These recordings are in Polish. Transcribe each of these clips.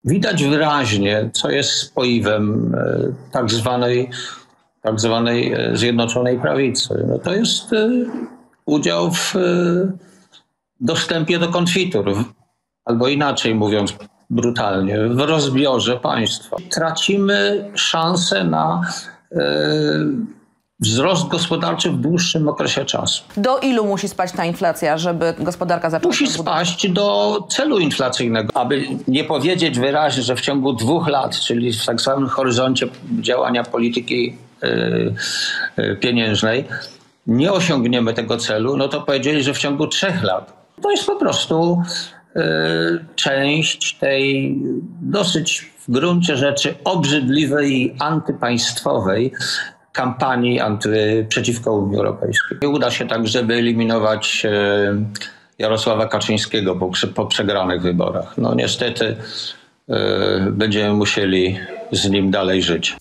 widać wyraźnie, co jest spoiwem tak zwanej Zjednoczonej Prawicy. No to jest udział w dostępie do konfitur, albo inaczej mówiąc brutalnie, w rozbiorze państwa. Tracimy szansę na wzrost gospodarczy w dłuższym okresie czasu. Do ilu musi spaść ta inflacja, żeby gospodarka zaczęła Musi spaść do celu inflacyjnego. Aby nie powiedzieć wyraźnie, że w ciągu 2 lat, czyli w tak zwanym horyzoncie działania polityki pieniężnej, nie osiągniemy tego celu, no to powiedzieli, że w ciągu 3 lat. To jest po prostu część tej dosyć w gruncie rzeczy obrzydliwej i antypaństwowej kampanii przeciwko Unii Europejskiej. Nie uda się także wyeliminować Jarosława Kaczyńskiego po przegranych wyborach. No niestety będziemy musieli z nim dalej żyć.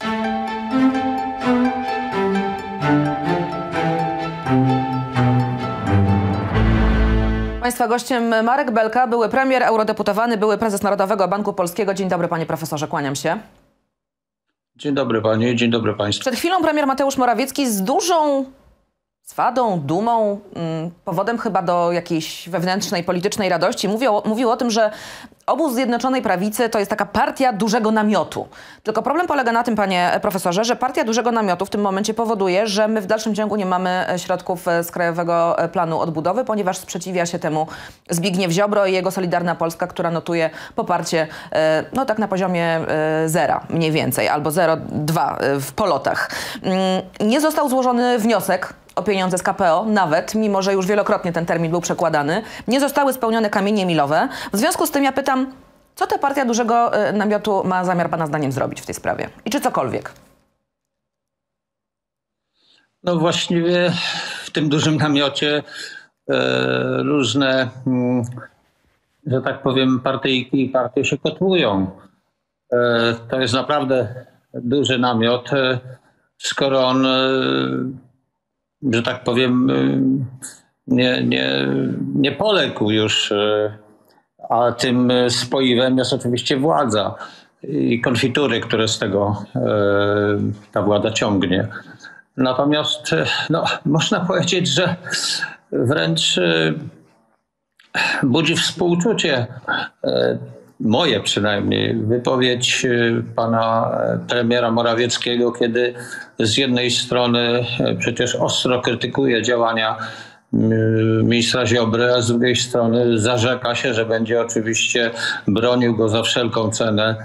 Państwa gościem Marek Belka, były premier, eurodeputowany, były prezes Narodowego Banku Polskiego. Dzień dobry, panie profesorze, kłaniam się. Dzień dobry panie, dzień dobry państwu. Przed chwilą premier Mateusz Morawiecki z dużą swadą, dumą, powodem chyba do jakiejś wewnętrznej, politycznej radości mówił o tym, że obóz Zjednoczonej Prawicy to jest taka partia dużego namiotu. Tylko problem polega na tym, panie profesorze, że partia dużego namiotu w tym momencie powoduje, że my w dalszym ciągu nie mamy środków z Krajowego Planu Odbudowy, ponieważ sprzeciwia się temu Zbigniew Ziobro i jego Solidarna Polska, która notuje poparcie no tak na poziomie 0 mniej więcej, albo 0,2 w polotach. Nie został złożony wniosek o pieniądze z KPO, nawet, mimo że już wielokrotnie ten termin był przekładany. Nie zostały spełnione kamienie milowe. W związku z tym ja pytam, co ta partia dużego namiotu ma zamiar pana zdaniem zrobić w tej sprawie? I czy cokolwiek? No właściwie w tym dużym namiocie różne, że tak powiem, partyjki i partie się kotłują. To jest naprawdę duży namiot, skoro on że tak powiem, nie poległ już, a tym spoiwem jest oczywiście władza i konfitury, które z tego ta władza ciągnie. Natomiast no, można powiedzieć, że wręcz budzi współczucie, moje przynajmniej, wypowiedź pana premiera Morawieckiego, kiedy z jednej strony przecież ostro krytykuje działania ministra Ziobry, a z drugiej strony zarzeka się, że będzie oczywiście bronił go za wszelką cenę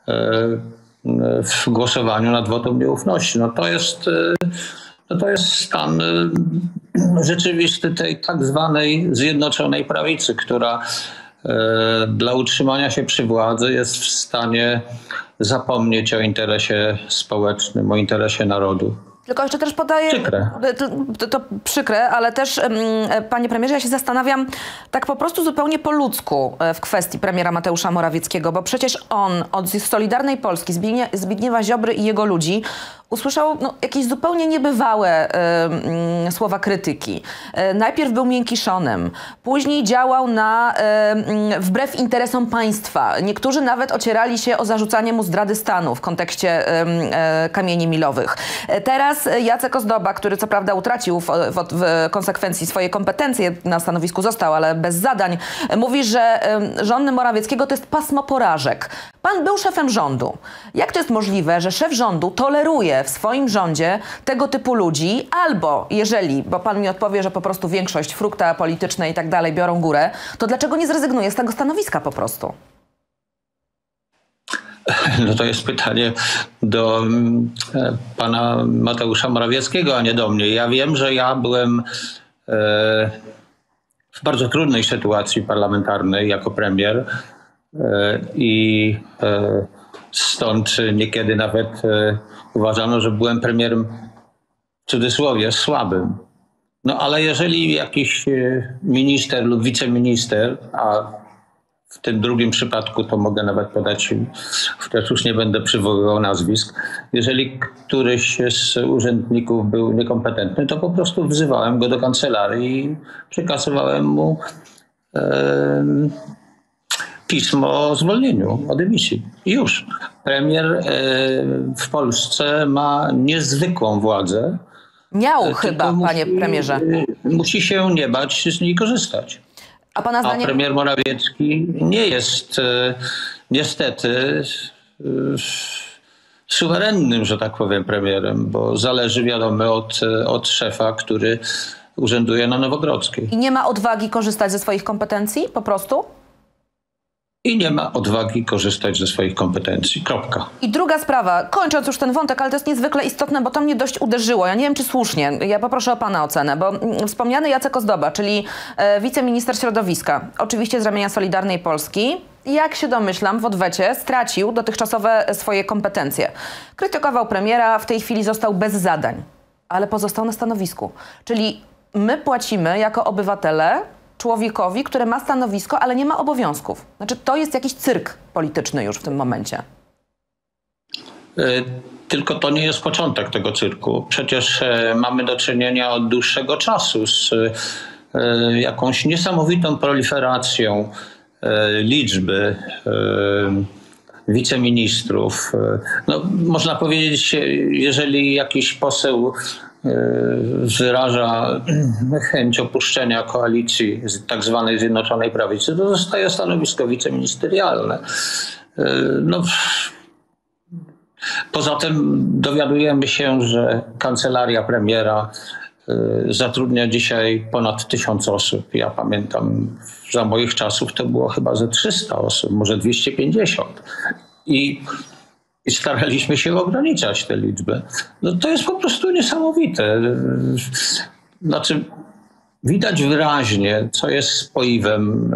w głosowaniu nad wotum nieufności. No to jest stan rzeczywisty tej tak zwanej Zjednoczonej Prawicy, która dla utrzymania się przy władzy jest w stanie zapomnieć o interesie społecznym, o interesie narodu. Tylko jeszcze też podaję, przykre. To przykre, ale też, panie premierze, ja się zastanawiam tak po prostu zupełnie po ludzku w kwestii premiera Mateusza Morawieckiego, bo przecież on od Solidarnej Polski, Zbigniewa Ziobry i jego ludzi usłyszał jakieś zupełnie niebywałe słowa krytyki. Najpierw był miękiszonem, później działał wbrew interesom państwa. Niektórzy nawet ocierali się o zarzucanie mu zdrady stanu w kontekście kamieni milowych. Teraz Jacek Ozdoba, który co prawda utracił w konsekwencji swoje kompetencje, na stanowisku został, ale bez zadań, mówi, że rząd Morawieckiego to jest pasmo porażek. Pan był szefem rządu. Jak to jest możliwe, że szef rządu toleruje w swoim rządzie tego typu ludzi, albo jeżeli, bo pan mi odpowie, że po prostu większość, frukta polityczne i tak dalej biorą górę, to dlaczego nie zrezygnuje z tego stanowiska po prostu? No to jest pytanie do pana Mateusza Morawieckiego, a nie do mnie. Ja wiem, że ja byłem w bardzo trudnej sytuacji parlamentarnej jako premier i stąd niekiedy nawet uważano, że byłem premierem w cudzysłowie słabym. No ale jeżeli jakiś minister lub wiceminister, a w tym drugim przypadku to mogę nawet podać, chociaż już nie będę przywoływał nazwisk. Jeżeli któryś z urzędników był niekompetentny, to po prostu wzywałem go do kancelarii i przekazywałem mu pismo o zwolnieniu, o dymisji. I już. Premier w Polsce ma niezwykłą władzę. Miał chyba, panie premierze. Musi się nie bać z niej korzystać. A pana zdaniem... premier Morawiecki nie jest niestety suwerennym, że tak powiem, premierem, bo zależy, wiadomo, od szefa, który urzęduje na Nowogrodzkiej. I nie ma odwagi korzystać ze swoich kompetencji po prostu? I nie ma odwagi korzystać ze swoich kompetencji. Kropka. I druga sprawa, kończąc już ten wątek, ale to jest niezwykle istotne, bo to mnie dość uderzyło. Ja nie wiem, czy słusznie. Ja poproszę o pana ocenę, bo wspomniany Jacek Ozdoba, czyli wiceminister środowiska, oczywiście z ramienia Solidarnej Polski, jak się domyślam, w odwecie stracił dotychczasowe swoje kompetencje. Krytykował premiera, w tej chwili został bez zadań, ale pozostał na stanowisku. Czyli my płacimy jako obywatele człowiekowi, który ma stanowisko, ale nie ma obowiązków. Znaczy, to jest jakiś cyrk polityczny już w tym momencie. Tylko to nie jest początek tego cyrku. Przecież mamy do czynienia od dłuższego czasu z jakąś niesamowitą proliferacją liczby wiceministrów. No, można powiedzieć, jeżeli jakiś poseł wyraża chęć opuszczenia koalicji tak zwanej Zjednoczonej Prawicy, to zostaje stanowisko wiceministerialne. No, poza tym dowiadujemy się, że kancelaria premiera zatrudnia dzisiaj ponad 1000 osób. Ja pamiętam, za moich czasów to było chyba ze 300 osób, może 250. I staraliśmy się ograniczać tę liczbę. No to jest po prostu niesamowite. Znaczy, widać wyraźnie, co jest spoiwem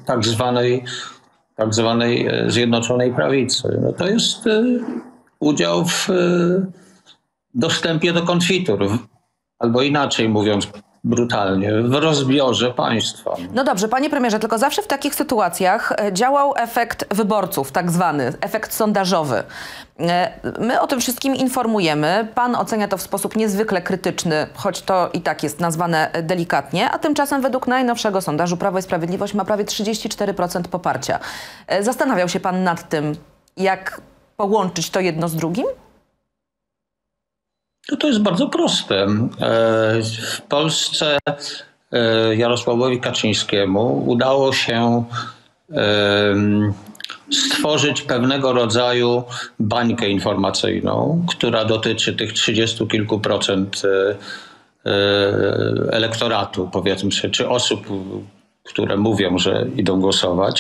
tak zwanej Zjednoczonej Prawicy. No to jest udział w dostępie do konfitur, albo inaczej mówiąc brutalnie, w rozbiorze państwa. No dobrze, panie premierze, tylko zawsze w takich sytuacjach działał efekt wyborców, tak zwany, efekt sondażowy. My o tym wszystkim informujemy. Pan ocenia to w sposób niezwykle krytyczny, choć to i tak jest nazwane delikatnie, a tymczasem według najnowszego sondażu Prawo i Sprawiedliwość ma prawie 34% poparcia. Zastanawiał się pan nad tym, jak połączyć to jedno z drugim? No to jest bardzo proste. W Polsce Jarosławowi Kaczyńskiemu udało się stworzyć pewnego rodzaju bańkę informacyjną, która dotyczy tych 30 kilku procent elektoratu, powiedzmy sobie, czy osób, które mówią, że idą głosować.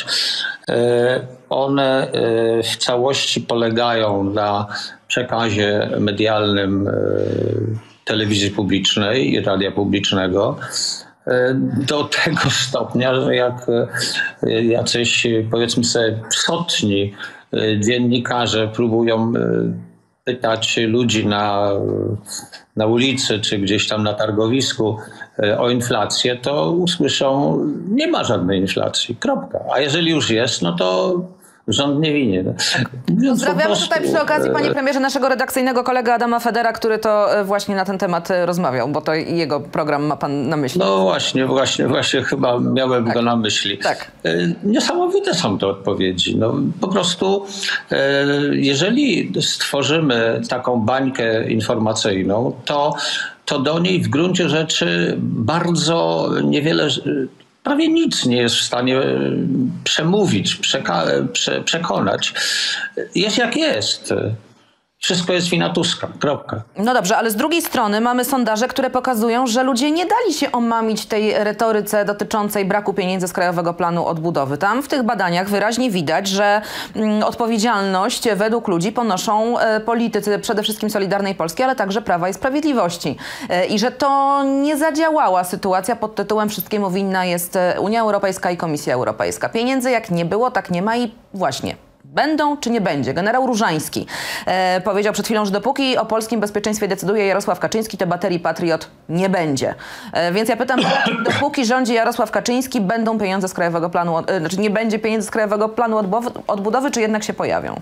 One w całości polegają na przekazie medialnym telewizji publicznej i radia publicznego do tego stopnia, że jak jacyś, powiedzmy sobie, psotni dziennikarze próbują pytać ludzi na ulicy czy gdzieś tam na targowisku o inflację, to usłyszą, nie ma żadnej inflacji, kropka. A jeżeli już jest, no to rząd nie winien. Pozdrawiamy tutaj przy okazji, panie premierze, naszego redakcyjnego kolegę Adama Federa, który to właśnie na ten temat rozmawiał, bo to jego program ma pan na myśli. No właśnie chyba miałem go na myśli. Tak. Niesamowite są te odpowiedzi. No, po prostu jeżeli stworzymy taką bańkę informacyjną, to do niej w gruncie rzeczy bardzo niewiele, prawie nic nie jest w stanie przemówić, przekonać. Jest jak jest. Wszystko jest wina Tuska. Kropka. No dobrze, ale z drugiej strony mamy sondaże, które pokazują, że ludzie nie dali się omamić tej retoryce dotyczącej braku pieniędzy z Krajowego Planu Odbudowy. Tam w tych badaniach wyraźnie widać, że odpowiedzialność według ludzi ponoszą politycy przede wszystkim Solidarnej Polski, ale także Prawa i Sprawiedliwości. I że to nie zadziałała sytuacja pod tytułem wszystkiemu winna jest Unia Europejska i Komisja Europejska. Pieniędzy jak nie było, tak nie ma i właśnie. Będą czy nie będzie? Generał Różański powiedział przed chwilą, że dopóki o polskim bezpieczeństwie decyduje Jarosław Kaczyński, to baterii Patriot nie będzie. Więc ja pytam, dopóki rządzi Jarosław Kaczyński, będą pieniądze z Krajowego Planu, znaczy nie będzie pieniędzy z Krajowego Planu Odbudowy, czy jednak się pojawią?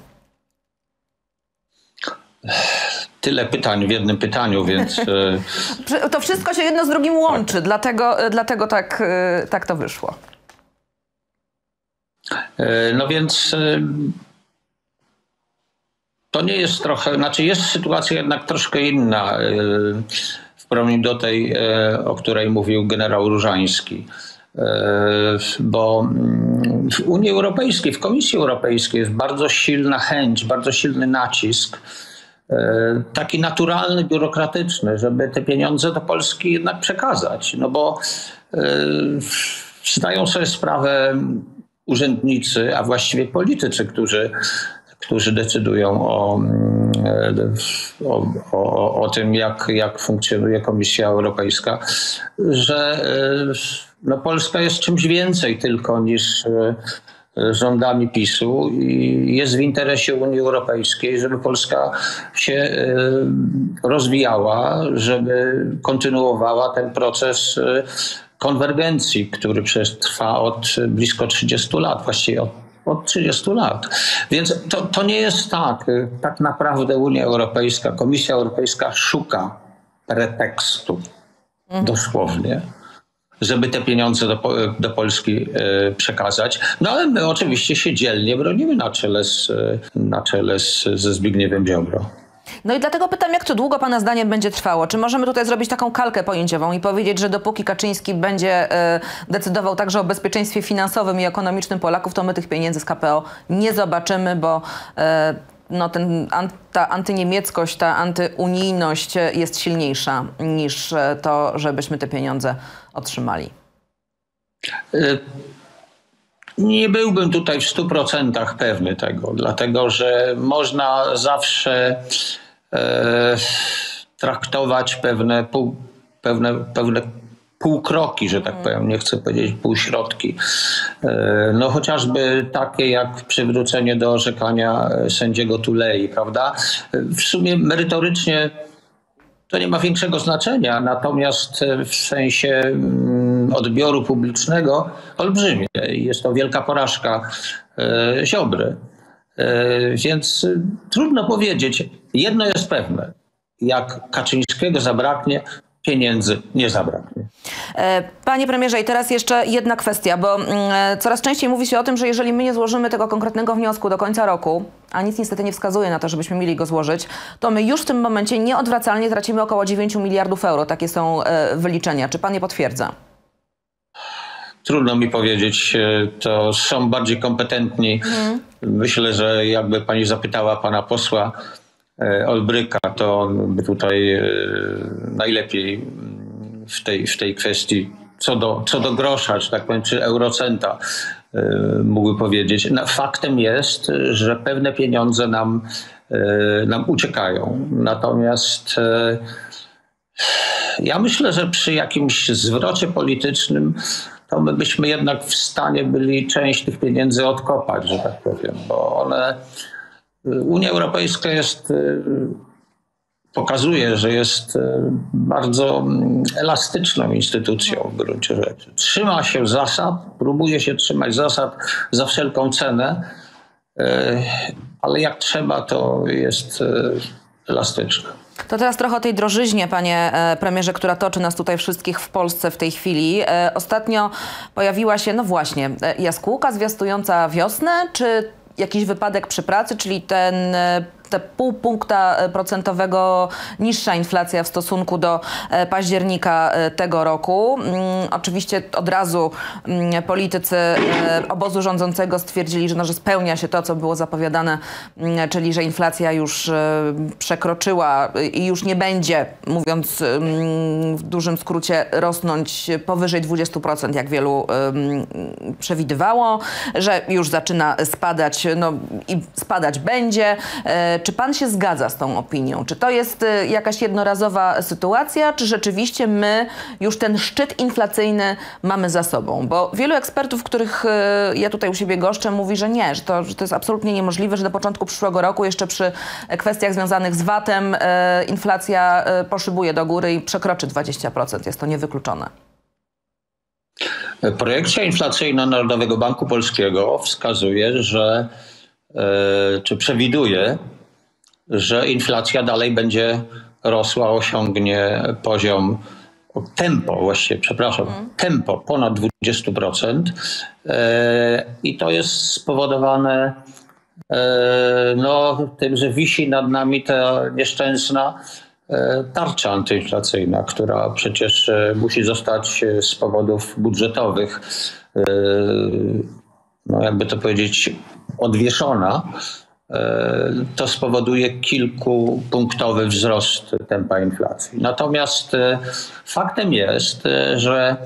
Tyle pytań w jednym pytaniu, więc... To wszystko się jedno z drugim łączy, dlatego tak to wyszło. No więc to nie jest trochę, znaczy jest sytuacja jednak troszkę inna w porównaniu do tej, o której mówił generał Różański. Bo w Unii Europejskiej, w Komisji Europejskiej jest bardzo silna chęć, bardzo silny nacisk, taki naturalny, biurokratyczny, żeby te pieniądze do Polski jednak przekazać. No bo zdają sobie sprawę urzędnicy, a właściwie politycy, którzy decydują o tym, jak funkcjonuje Komisja Europejska, że no Polska jest czymś więcej tylko niż rządami PiS-u i jest w interesie Unii Europejskiej, żeby Polska się rozwijała, żeby kontynuowała ten proces konwergencji, który przecież trwa od blisko 30 lat, właściwie od 30 lat. Więc to nie jest tak naprawdę Unia Europejska, Komisja Europejska szuka pretekstu, dosłownie, żeby te pieniądze do Polski przekazać. No ale my oczywiście się dzielnie bronimy na czele ze Zbigniewem Ziobro. No i dlatego pytam, jak to długo pana zdaniem będzie trwało? Czy możemy tutaj zrobić taką kalkę pojęciową i powiedzieć, że dopóki Kaczyński będzie decydował także o bezpieczeństwie finansowym i ekonomicznym Polaków, to my tych pieniędzy z KPO nie zobaczymy, bo no ta antyniemieckość, ta antyunijność jest silniejsza niż to, żebyśmy te pieniądze otrzymali. Nie byłbym tutaj w 100% pewny tego, dlatego że można zawsze traktować pewne półkroki, że tak powiem, nie chcę powiedzieć półśrodki. No chociażby takie jak przywrócenie do orzekania sędziego Tulei, prawda? W sumie merytorycznie to nie ma większego znaczenia, natomiast w sensie odbioru publicznego olbrzymie. Jest to wielka porażka Ziobry. Więc trudno powiedzieć. Jedno jest pewne. Jak Kaczyńskiego zabraknie, pieniędzy nie zabraknie. Panie premierze, i teraz jeszcze jedna kwestia, bo coraz częściej mówi się o tym, że jeżeli my nie złożymy tego konkretnego wniosku do końca roku, a nic niestety nie wskazuje na to, żebyśmy mieli go złożyć, to my już w tym momencie nieodwracalnie tracimy około 9 miliardów euro. Takie są wyliczenia. Czy pan je potwierdza? Trudno mi powiedzieć, to są bardziej kompetentni. Myślę, że jakby pani zapytała pana posła Olbryka, to on by tutaj najlepiej w tej kwestii co do grosza, czy tak powiem, czy eurocenta mógłby powiedzieć. No, faktem jest, że pewne pieniądze nam uciekają. Natomiast ja myślę, że przy jakimś zwrocie politycznym to my byśmy jednak w stanie byli część tych pieniędzy odkopać, że tak powiem, bo Unia Europejska pokazuje, że jest bardzo elastyczną instytucją w gruncie rzeczy. Trzyma się zasad, próbuje się trzymać zasad za wszelką cenę, ale jak trzeba, to jest elastyczna. To teraz trochę o tej drożyźnie, panie premierze, która toczy nas tutaj wszystkich w Polsce w tej chwili. Ostatnio pojawiła się, no właśnie, jaskółka zwiastująca wiosnę, czy jakiś wypadek przy pracy, czyli te 0,5 punkta procentowego niższa inflacja w stosunku do października tego roku. Oczywiście od razu politycy obozu rządzącego stwierdzili, że spełnia się to, co było zapowiadane, czyli że inflacja już przekroczyła i już nie będzie, mówiąc w dużym skrócie, rosnąć powyżej 20%, jak wielu przewidywało, że już zaczyna spadać, no i spadać będzie. Czy pan się zgadza z tą opinią? Czy to jest jakaś jednorazowa sytuacja, czy rzeczywiście my już ten szczyt inflacyjny mamy za sobą? Bo wielu ekspertów, których ja tutaj u siebie goszczę, mówi, że nie, że to jest absolutnie niemożliwe, że do początku przyszłego roku jeszcze przy kwestiach związanych z VAT-em inflacja poszybuje do góry i przekroczy 20%. Jest to niewykluczone. Projekcja inflacyjna Narodowego Banku Polskiego wskazuje, czy przewiduje, że inflacja dalej będzie rosła, osiągnie poziom tempo właściwie, przepraszam, tempo ponad 20%. I to jest spowodowane tym, że wisi nad nami ta nieszczęsna tarcza antyinflacyjna, która przecież musi zostać z powodów budżetowych, jakby to powiedzieć, odwieszona. To spowoduje kilkupunktowy wzrost tempa inflacji. Natomiast faktem jest, że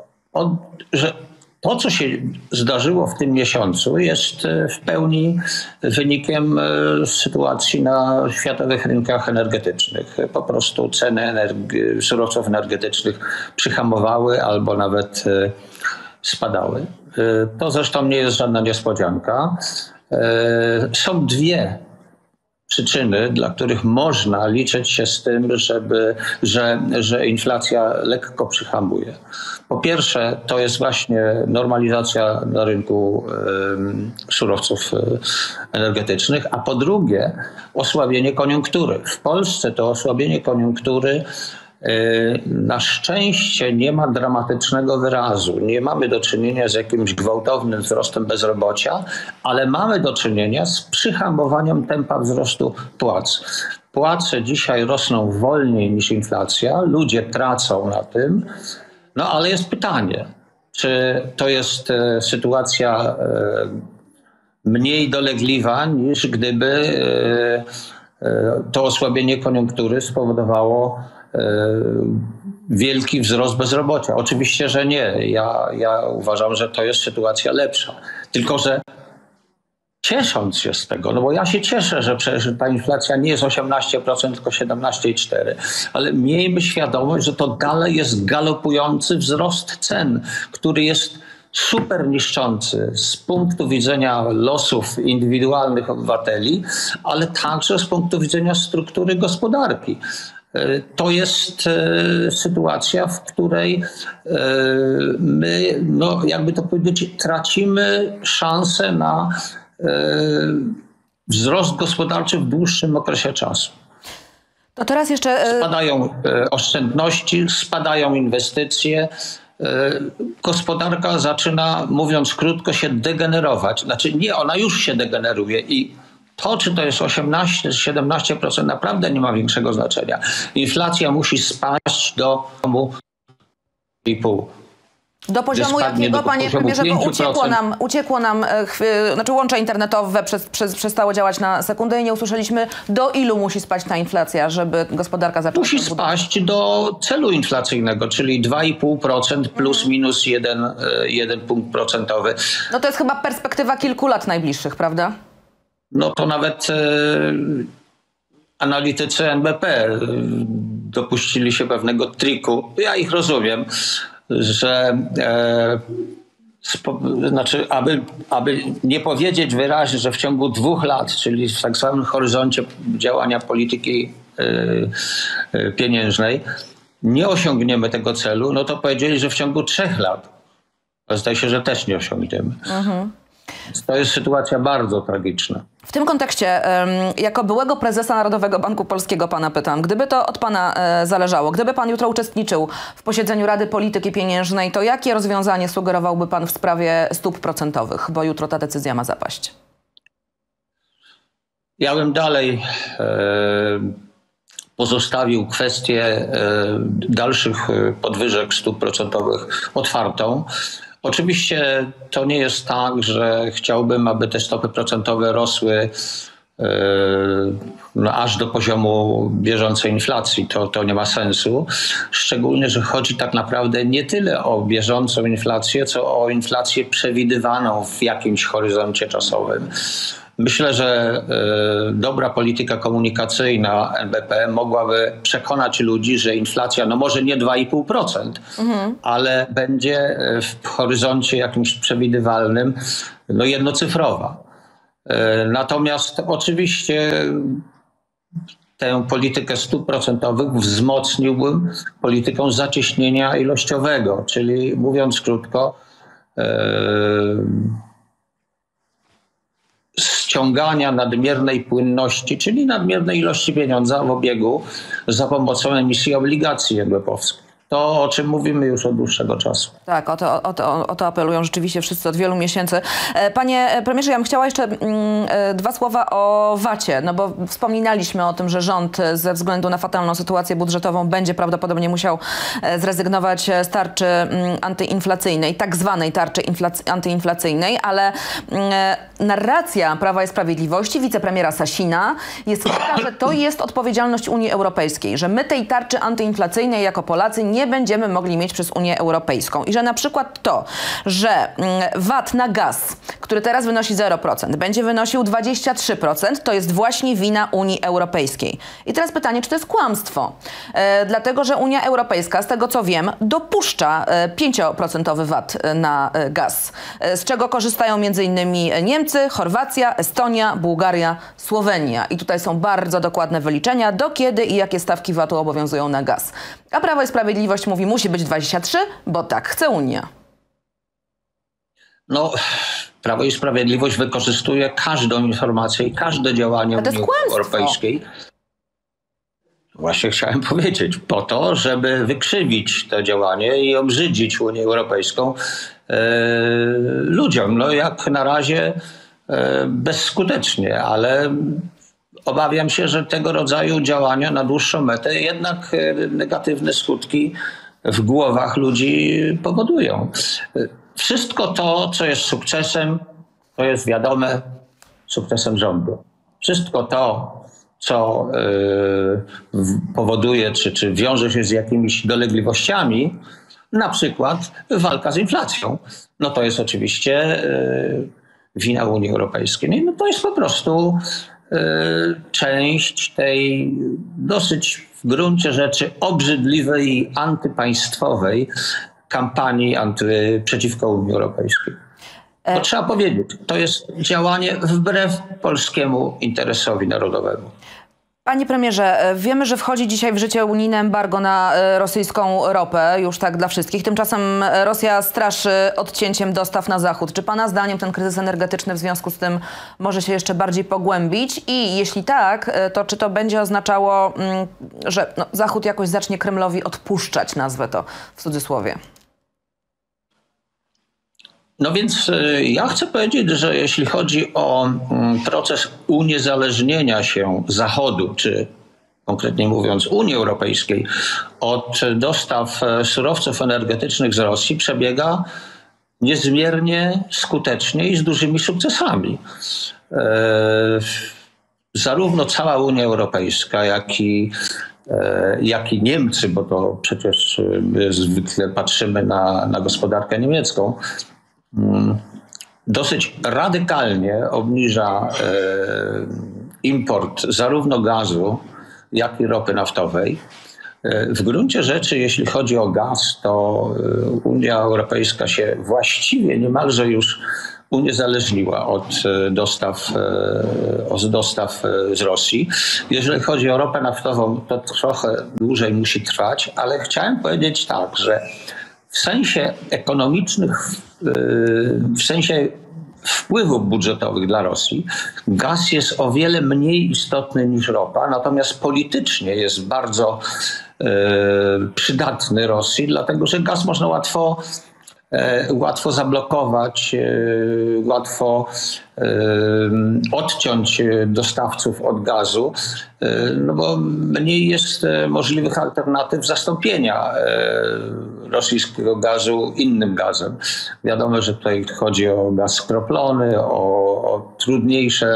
to, co się zdarzyło w tym miesiącu, jest w pełni wynikiem sytuacji na światowych rynkach energetycznych. Po prostu ceny surowców energetycznych przyhamowały albo nawet spadały. To zresztą nie jest żadna niespodzianka. Są dwie przyczyny, dla których można liczyć się z tym, że inflacja lekko przyhamuje. Po pierwsze, to jest właśnie normalizacja na rynku surowców energetycznych, a po drugie osłabienie koniunktury. W Polsce to osłabienie koniunktury na szczęście nie ma dramatycznego wyrazu. Nie mamy do czynienia z jakimś gwałtownym wzrostem bezrobocia, ale mamy do czynienia z przyhamowaniem tempa wzrostu płac. Płace dzisiaj rosną wolniej niż inflacja, ludzie tracą na tym. No ale jest pytanie, czy to jest sytuacja mniej dolegliwa, niż gdyby to osłabienie koniunktury spowodowało wielki wzrost bezrobocia. Oczywiście, że nie. Ja uważam, że to jest sytuacja lepsza. Tylko że ciesząc się z tego, no bo ja się cieszę, że przecież ta inflacja nie jest 18%, tylko 17,4%, ale miejmy świadomość, że to dalej jest galopujący wzrost cen, który jest super niszczący z punktu widzenia losów indywidualnych obywateli, ale także z punktu widzenia struktury gospodarki. To jest sytuacja, w której my, jakby to powiedzieć, tracimy szansę na wzrost gospodarczy w dłuższym okresie czasu. To teraz jeszcze... Spadają oszczędności, spadają inwestycje. Gospodarka zaczyna, mówiąc krótko, się degenerować. Znaczy nie, ona już się degeneruje i to, czy to jest 18 czy 17%, naprawdę nie ma większego znaczenia. Inflacja musi spaść do 2,5%. Do poziomu jakiego, panie premierze, bo uciekło nam znaczy łącze internetowe przestało działać na sekundę i nie usłyszeliśmy, do ilu musi spaść ta inflacja, żeby gospodarka zaczęła... Musi spaść do celu inflacyjnego, czyli 2,5% plus minus 1 punkt procentowy. No to jest chyba perspektywa kilku lat najbliższych, prawda? No to nawet analitycy NBP dopuścili się pewnego triku. Ja ich rozumiem, że znaczy, aby nie powiedzieć wyraźnie, że w ciągu 2 lat, czyli w tak zwanym horyzoncie działania polityki pieniężnej, nie osiągniemy tego celu, no to powiedzieli, że w ciągu 3 lat. Zdaje się, że też nie osiągniemy. To jest sytuacja bardzo tragiczna. W tym kontekście, jako byłego prezesa Narodowego Banku Polskiego pana pytam, gdyby to od pana zależało, gdyby pan jutro uczestniczył w posiedzeniu Rady Polityki Pieniężnej, to jakie rozwiązanie sugerowałby pan w sprawie stóp procentowych, bo jutro ta decyzja ma zapaść? Ja bym dalej pozostawił kwestię dalszych podwyżek stóp procentowych otwartą. Oczywiście to nie jest tak, że chciałbym, aby te stopy procentowe rosły aż do poziomu bieżącej inflacji. To nie ma sensu. Szczególnie, że chodzi tak naprawdę nie tyle o bieżącą inflację, co o inflację przewidywaną w jakimś horyzoncie czasowym. Myślę, że dobra polityka komunikacyjna NBP mogłaby przekonać ludzi, że inflacja, no może nie 2,5%, ale będzie w horyzoncie jakimś przewidywalnym, no jednocyfrowa. Natomiast oczywiście tę politykę stóp procentowych wzmocniłbym polityką zacieśnienia ilościowego, czyli mówiąc krótko, ściągania nadmiernej płynności, czyli nadmiernej ilości pieniądza w obiegu za pomocą emisji obligacji NBP-owskich. to, o czym mówimy już od dłuższego czasu. Tak, o to apelują rzeczywiście wszyscy od wielu miesięcy. Panie premierze, ja bym chciała jeszcze dwa słowa o VAT-ie, no bo wspominaliśmy o tym, że rząd ze względu na fatalną sytuację budżetową będzie prawdopodobnie musiał zrezygnować z tarczy antyinflacyjnej, tak zwanej tarczy antyinflacyjnej, ale narracja Prawa i Sprawiedliwości, wicepremiera Sasina jest taka, że to jest odpowiedzialność Unii Europejskiej, że my tej tarczy antyinflacyjnej jako Polacy nie będziemy mogli mieć przez Unię Europejską i że na przykład to, że VAT na gaz, który teraz wynosi 0%, będzie wynosił 23%, to jest właśnie wina Unii Europejskiej. I teraz pytanie, czy to jest kłamstwo? Dlatego, że Unia Europejska, z tego co wiem, dopuszcza 5% VAT na gaz, z czego korzystają m.in. Niemcy, Chorwacja, Estonia, Bułgaria, Słowenia. I tutaj są bardzo dokładne wyliczenia, do kiedy i jakie stawki VAT-u obowiązują na gaz. A Prawo i Sprawiedliwość mówi, musi być 23, bo tak chce Unia. No, Prawo i Sprawiedliwość wykorzystuje każdą informację i każde działanie Unii Europejskiej. Właśnie chciałem powiedzieć, po to, żeby wykrzywić to działanie i obrzydzić Unię Europejską ludziom. No jak na razie bezskutecznie, ale obawiam się, że tego rodzaju działania na dłuższą metę jednak negatywne skutki w głowach ludzi powodują. Wszystko to, co jest sukcesem, to jest wiadome sukcesem rządu. Wszystko to, co powoduje, czy wiąże się z jakimiś dolegliwościami, na przykład walka z inflacją, no to jest oczywiście wina Unii Europejskiej. No to jest po prostu część tej dosyć w gruncie rzeczy obrzydliwej i antypaństwowej kampanii przeciwko Unii Europejskiej. To trzeba powiedzieć, to jest działanie wbrew polskiemu interesowi narodowemu. Panie premierze, wiemy, że wchodzi dzisiaj w życie unijne embargo na rosyjską ropę, już tak dla wszystkich. Tymczasem Rosja straszy odcięciem dostaw na zachód. Czy pana zdaniem ten kryzys energetyczny w związku z tym może się jeszcze bardziej pogłębić? I jeśli tak, to czy to będzie oznaczało, że Zachód jakoś zacznie Kremlowi odpuszczać, nazwę to w cudzysłowie? No więc ja chcę powiedzieć, że jeśli chodzi o proces uniezależnienia się Zachodu, czy konkretnie mówiąc Unii Europejskiej, od dostaw surowców energetycznych z Rosji, przebiega niezmiernie skutecznie i z dużymi sukcesami. Zarówno cała Unia Europejska, jak i Niemcy, bo to przecież my zwykle patrzymy na gospodarkę niemiecką, dosyć radykalnie obniża import zarówno gazu, jak i ropy naftowej. W gruncie rzeczy, jeśli chodzi o gaz, to Unia Europejska się właściwie niemalże już uniezależniła od dostaw z Rosji. Jeżeli chodzi o ropę naftową, to trochę dłużej musi trwać, ale chciałem powiedzieć tak, że w sensie ekonomicznych, w sensie wpływów budżetowych dla Rosji, gaz jest o wiele mniej istotny niż ropa, natomiast politycznie jest bardzo przydatny Rosji, dlatego że gaz można łatwo zablokować, łatwo odciąć dostawców od gazu, no bo mniej jest możliwych alternatyw zastąpienia rosyjskiego gazu innym gazem. Wiadomo, że tutaj chodzi o gaz skroplony, o trudniejsze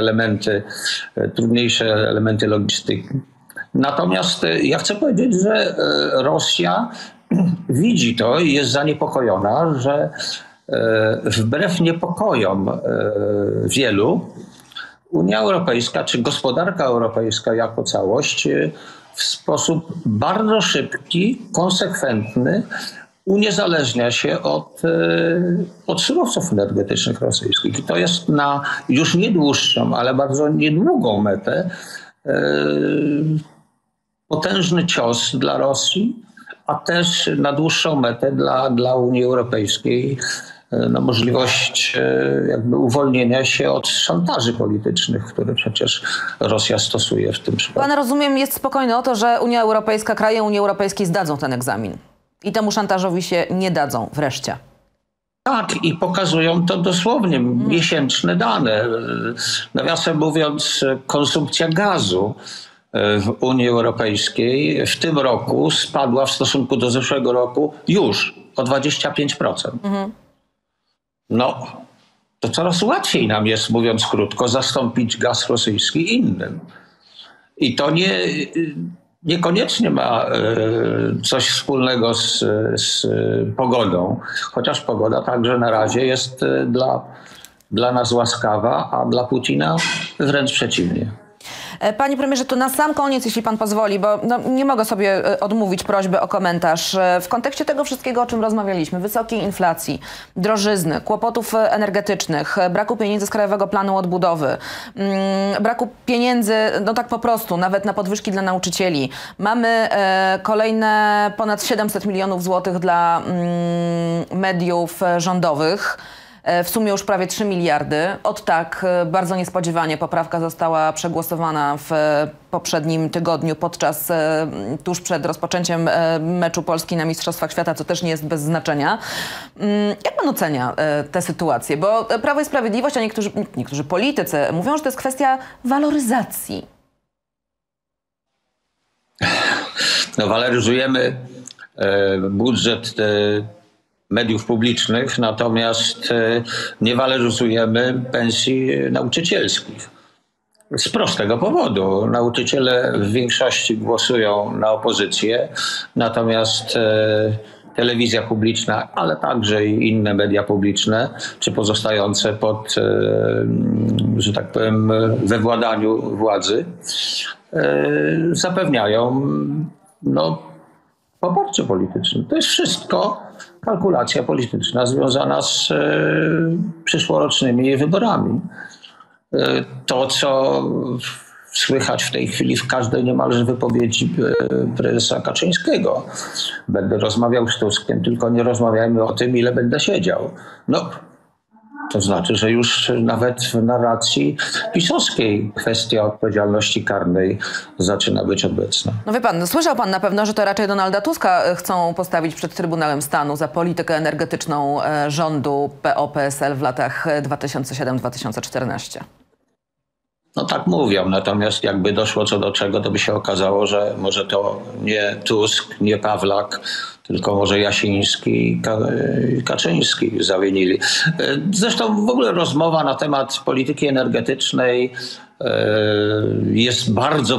elementy logistyki. Natomiast ja chcę powiedzieć, że Rosja widzi to i jest zaniepokojona, że wbrew niepokojom wielu Unia Europejska czy gospodarka europejska jako całość w sposób bardzo szybki, konsekwentny uniezależnia się od surowców energetycznych rosyjskich. I to jest na już nie dłuższą, ale bardzo niedługą metę potężny cios dla Rosji, a też na dłuższą metę dla Unii Europejskiej możliwość jakby uwolnienia się od szantaży politycznych, które przecież Rosja stosuje w tym przypadku. Pan, rozumiem, jest spokojny o to, że Unia Europejska, kraje Unii Europejskiej zdadzą ten egzamin. I temu szantażowi się nie dadzą wreszcie. Tak, i pokazują to dosłownie miesięczne dane. Nawiasem mówiąc, konsumpcja gazu w Unii Europejskiej w tym roku spadła w stosunku do zeszłego roku już o 25%. No, to coraz łatwiej nam jest, mówiąc krótko, zastąpić gaz rosyjski innym. I to niekoniecznie ma coś wspólnego z pogodą, chociaż pogoda także na razie jest dla nas łaskawa, a dla Putina wręcz przeciwnie. Panie premierze, to na sam koniec, jeśli pan pozwoli, bo nie mogę sobie odmówić prośby o komentarz. W kontekście tego wszystkiego, o czym rozmawialiśmy, wysokiej inflacji, drożyzny, kłopotów energetycznych, braku pieniędzy z Krajowego Planu Odbudowy, braku pieniędzy, no tak po prostu, nawet na podwyżki dla nauczycieli. Mamy kolejne ponad 700 milionów złotych dla mediów rządowych. W sumie już prawie 3 miliardy. Od tak, bardzo niespodziewanie poprawka została przegłosowana w poprzednim tygodniu tuż przed rozpoczęciem meczu Polski na Mistrzostwach Świata, co też nie jest bez znaczenia. Jak pan ocenia tę sytuację? Bo Prawo i Sprawiedliwość, a niektórzy politycy mówią, że to jest kwestia waloryzacji. No, waloryzujemy budżet mediów publicznych, natomiast nie waloryzujemy pensji nauczycielskich. Z prostego powodu. Nauczyciele w większości głosują na opozycję, natomiast telewizja publiczna, ale także i inne media publiczne, czy pozostające pod, że tak powiem, we władaniu władzy, zapewniają poparcie polityczne. To jest wszystko kalkulacja polityczna związana z przyszłorocznymi wyborami. To, co słychać w tej chwili w każdej niemalże wypowiedzi prezesa Kaczyńskiego. Będę rozmawiał z Tuskiem, tylko nie rozmawiajmy o tym, ile będę siedział. No, to znaczy, że już nawet w narracji pisowskiej kwestia odpowiedzialności karnej zaczyna być obecna. No wie pan, słyszał pan na pewno, że to raczej Donalda Tuska chcą postawić przed Trybunałem Stanu za politykę energetyczną rządu PO-PSL w latach 2007-2014. No tak mówią, natomiast jakby doszło co do czego, to by się okazało, że może to nie Tusk, nie Pawlak, tylko może Jasiński i Kaczyński zawinili. Zresztą w ogóle rozmowa na temat polityki energetycznej jest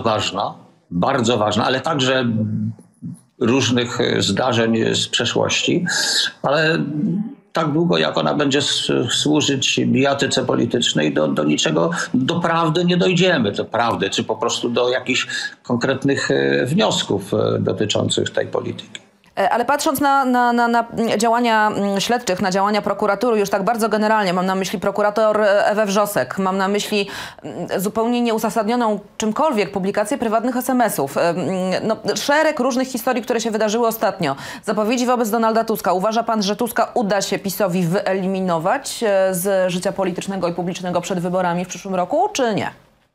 bardzo ważna, ale także różnych zdarzeń z przeszłości, ale tak długo, jak ona będzie służyć bijatyce politycznej, do niczego, do prawdy nie dojdziemy. Do prawdy, czy po prostu do jakichś konkretnych wniosków dotyczących tej polityki. Ale patrząc na działania śledczych, na działania prokuratury, już tak bardzo generalnie, mam na myśli prokurator Ewę Wrzosek, mam na myśli zupełnie nieuzasadnioną czymkolwiek publikację prywatnych SMS-ów. No, szereg różnych historii, które się wydarzyły ostatnio. Zapowiedzi wobec Donalda Tuska. Uważa pan, że Tuska uda się PiS-owi wyeliminować z życia politycznego i publicznego przed wyborami w przyszłym roku, czy nie?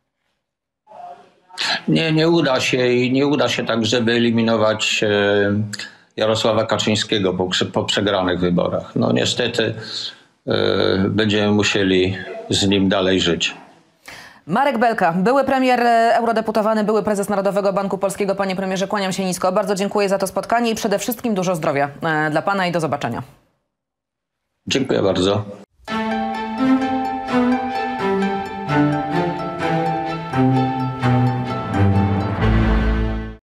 Nie uda się i nie uda się także wyeliminować Jarosława Kaczyńskiego po przegranych wyborach. No niestety będziemy musieli z nim dalej żyć. Marek Belka, były premier, eurodeputowany, były prezes Narodowego Banku Polskiego. Panie premierze, kłaniam się nisko. Bardzo dziękuję za to spotkanie i przede wszystkim dużo zdrowia dla pana i do zobaczenia. Dziękuję bardzo.